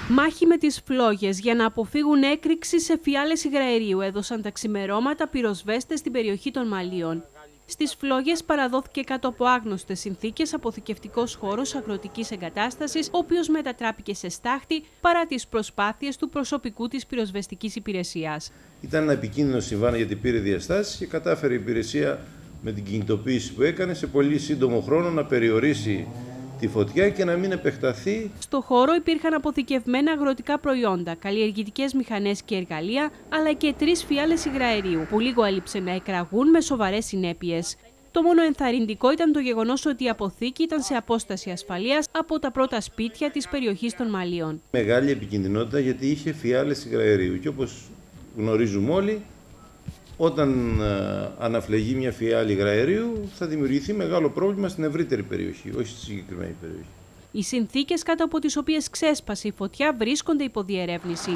Μάχη με τις φλόγες για να αποφύγουν έκρηξη σε φιάλες υγραερίου έδωσαν τα ξημερώματα πυροσβέστες στην περιοχή των Μαλίων. Στις φλόγες παραδόθηκε κάτω από άγνωστες συνθήκες αποθηκευτικός χώρος αγροτικής εγκατάστασης, ο οποίος μετατράπηκε σε στάχτη παρά τις προσπάθειες του προσωπικού της πυροσβεστικής υπηρεσίας. Ήταν ένα επικίνδυνο συμβάν γιατί πήρε διαστάσεις και κατάφερε η υπηρεσία με την κινητοποίηση που έκανε σε πολύ σύντομο χρόνο να περιορίσει τη φωτιά και να μην επεκταθεί. Στο χώρο υπήρχαν αποθηκευμένα αγροτικά προϊόντα, καλλιεργητικές μηχανές και εργαλεία, αλλά και 3 φιάλες υγραερίου, που λίγο έλειψε να εκραγούν με σοβαρές συνέπειες. Το μόνο ενθαρρυντικό ήταν το γεγονός ότι η αποθήκη ήταν σε απόσταση ασφαλείας από τα πρώτα σπίτια της περιοχής των Μαλίων. Μεγάλη επικινδυνότητα γιατί είχε φιάλες υγραερίου και όπως γνωρίζουμε όλοι, όταν αναφλεγεί μια φιάλη υγραερίου θα δημιουργηθεί μεγάλο πρόβλημα στην ευρύτερη περιοχή, όχι στη συγκεκριμένη περιοχή. Οι συνθήκες κάτω από τις οποίες ξέσπασε η φωτιά βρίσκονται υπό διερεύνηση.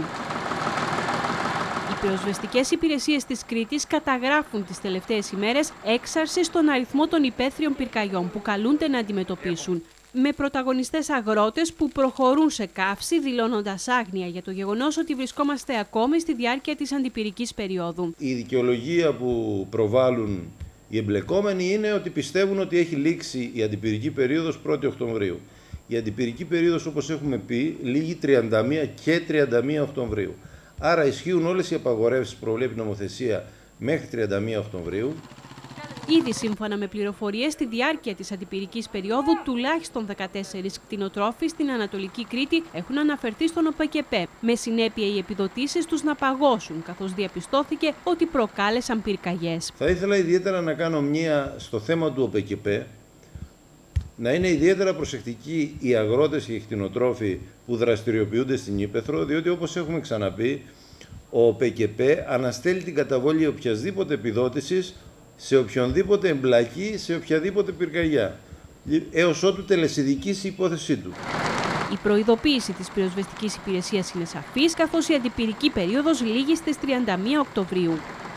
Οι πυροσβεστικές υπηρεσίες της Κρήτης καταγράφουν τις τελευταίες ημέρες έξαρση στον αριθμό των υπαίθριων πυρκαγιών που καλούνται να αντιμετωπίσουν, με πρωταγωνιστές αγρότες που προχωρούν σε καύση, δηλώνοντας άγνοια για το γεγονός ότι βρισκόμαστε ακόμη στη διάρκεια της αντιπυρικής περίοδου. Η δικαιολογία που προβάλλουν οι εμπλεκόμενοι είναι ότι πιστεύουν ότι έχει λήξει η αντιπυρική περίοδος 1η Οκτωβρίου. Η αντιπυρική περίοδος, όπως έχουμε πει, λήγει 31 και 31 Οκτωβρίου. Άρα ισχύουν όλες οι απαγορεύσεις που προβλέπει η νομοθεσία μέχρι 31 Οκτωβρίου. Ήδη σύμφωνα με πληροφορίες, στη διάρκεια της αντιπυρικής περίοδου, τουλάχιστον 14 κτηνοτρόφοι στην Ανατολική Κρήτη έχουν αναφερθεί στον ΟΠΕΚΕΠΕ, με συνέπεια οι επιδοτήσεις τους να παγώσουν, καθώς διαπιστώθηκε ότι προκάλεσαν πυρκαγιές. Θα ήθελα ιδιαίτερα να κάνω μία στο θέμα του ΟΠΕΚΕΠΕ, να είναι ιδιαίτερα προσεκτικοί οι αγρότες και οι κτηνοτρόφοι που δραστηριοποιούνται στην Ύπαιθρο, διότι όπως έχουμε ξαναπεί, ο ΟΠΕΚΕΠΕ αναστέλει την καταβόλη οποιασδήποτε επιδότησης σε οποιονδήποτε εμπλακεί σε οποιαδήποτε πυρκαγιά, έως ότου τελεσιδικήσει η υπόθεσή του. Η προειδοποίηση της πυροσβεστικής υπηρεσίας είναι σαφής, καθώς η αντιπυρική περίοδος λήγει στις 31 Οκτωβρίου.